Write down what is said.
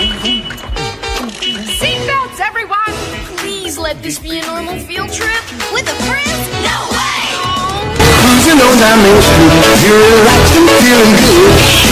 Seatbelts, everyone! Please let this be a normal field trip. With a friend? No way! Cruising on down Main Street, you're relaxed and feeling good.